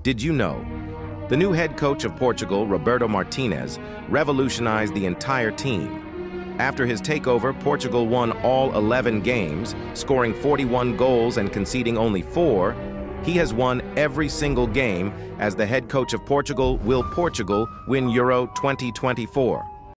Did you know? The new head coach of Portugal, Roberto Martinez, revolutionized the entire team. After his takeover, Portugal won all 11 games, scoring 41 goals and conceding only 4. He has won every single game. As the head coach of Portugal, will Portugal win Euro 2024?